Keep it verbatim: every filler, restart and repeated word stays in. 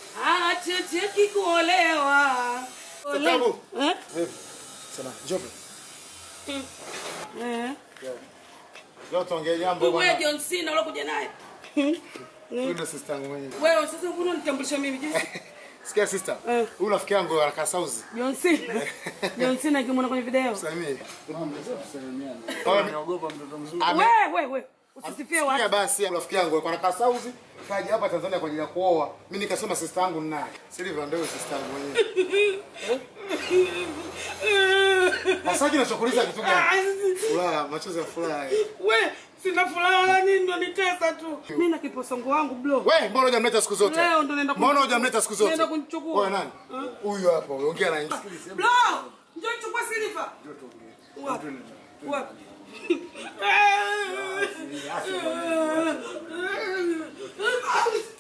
Ateteki kuolewa. Sababu. Eh? Sana, njoo. Eh. Leo tuongee jambo bwana. Wewe John Cena ulokuja naye. Ndio sister yangu mwenyewe. Wewe sasa kuna nitambulisha mimi jinsi. Sikia sister. Huyu rafiki yangu anakaa South. John Cena. John Cena kimwona kwenye video. Salimie. Mama tusalimiane. Wewe Naogopa mtoto mzuri. Wewe wewe wewe. Usisifie watu. Sikia basi rafiki yangu alikuwa anakaa South, kaja hapa Tanzania kwa ajili ya kuoa. Mimi nikasema sister yangu ninaye. Silva ndio sister yangu mwenyewe. Sasa kinachokuuliza kitu gani? Furaha, machozi ya furaha. Wewe sina furaha wala nini, ndo nitesa tu. Mimi na kiposongo wangu bro. Wewe mbona hujamleta siku zote? Leo ndo naenda Mbona hujamleta siku zote? Naenda kunichukua. Wewe nani? Huyu hapa, ongea na yeye. Bro, njoo chukua Silva. Njoo tuongee. Wapi? Wapi? Ah!